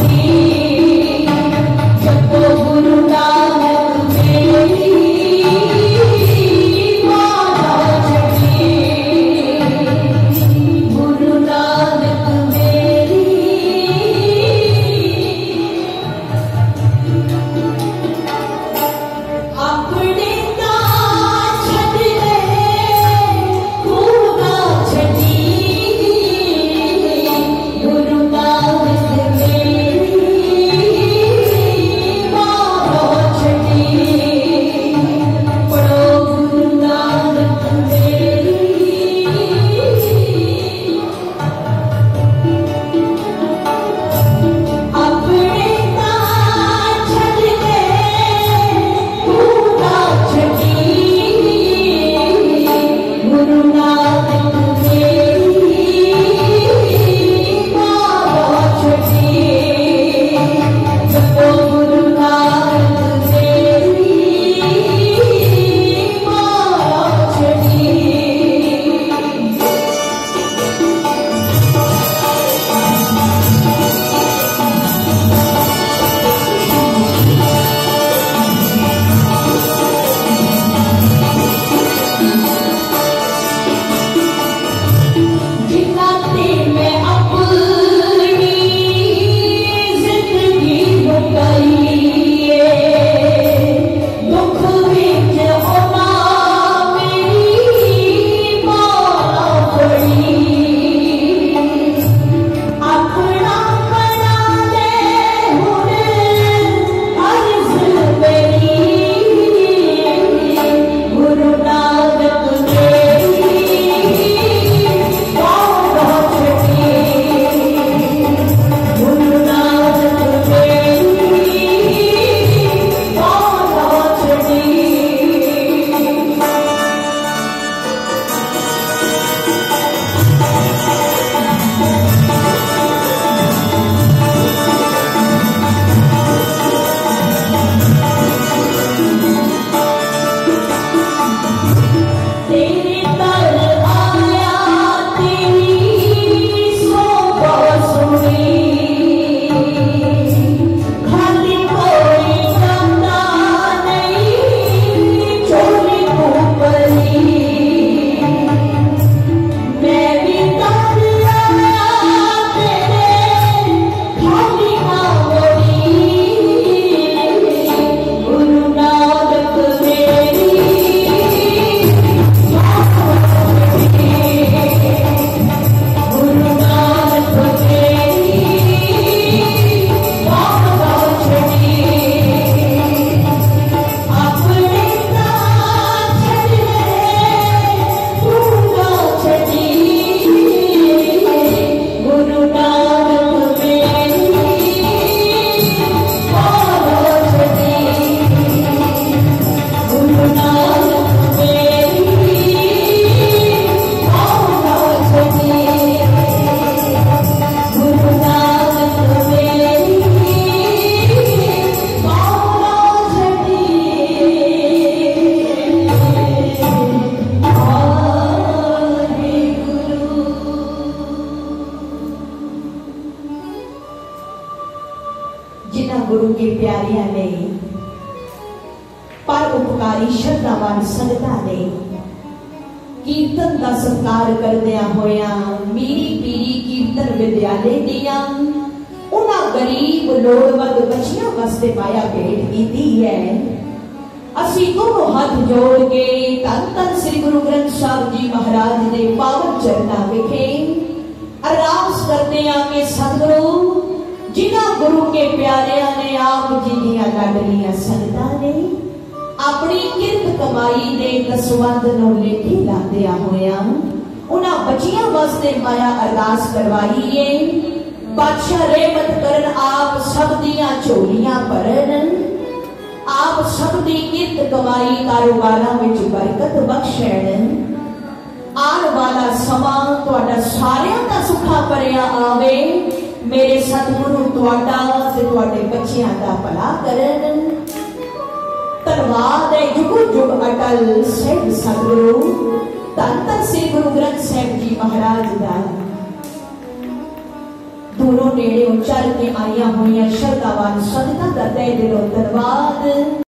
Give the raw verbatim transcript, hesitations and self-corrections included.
गुरु के प्यारिया ने पर उपकारी श्रद्धावान संगतां ने कीर्तन का सत्कार करदिया होया मेरी पीरी कीर्तन विद्यालय दिया उन्हां गरीब लोड़वंद बच्चियों वास्ते माया भेंट कीती है। असी दोनों हाथ जोड़ के धन धन श्री गुरु ग्रंथ साहिब जी महाराज के पावन चरणां विखे अरदास करते हैं कि सतगुरु जिन्हां गुरु के प्यारिया ने आप जी दियां लाडलियां संगतां ने अपनी किरत कमाई दे दसवंध नूं लेखे लांदिया होया उन्हां बच्चियां वास्ते माया अरदास करवाई है। बादशाह रहमत करन आप सब दियां झोलियां भरन आप सब दी किरत कमाई कारोबारां विच बरकत बख्शण आने वाला समा तुहाडा सारियां दा सुखा भरिया आवे। मेरे सतगुरु तुहाडा ते तुहाडे बच्चियां दा भला करन। धन्नवाद है जुग जुग अटल सिद्ध सतगुरु धन धन श्री गुरु ग्रंथ साहिब जी महाराज दा दूरों नेड़े चल के आईया हुई श्रद्धावान संगतां दा तहे दिलों धन्नवाद।